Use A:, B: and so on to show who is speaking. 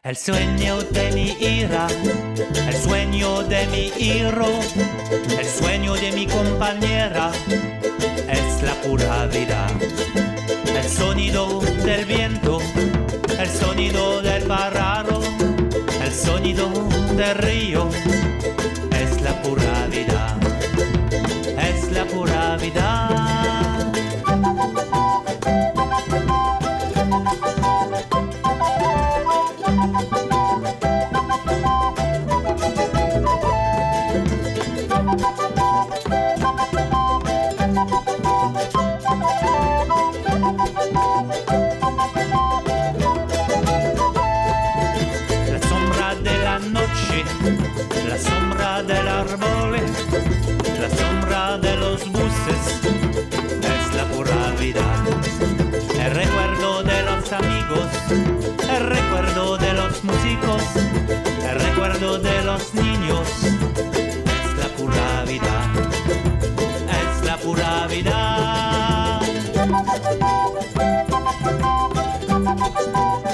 A: El sueño de mi ira, el sueño de mi hiro, el sueño de mi compañera, es la pura vida. El sonido del viento, el sonido del pájaro, el sonido del río, es la pura vida, es la pura vida. La sombra del árbol, la sombra de los buses, es la pura vida. El recuerdo de los amigos, el recuerdo de los músicos, el recuerdo de los niños, es la pura vida, es la pura vida.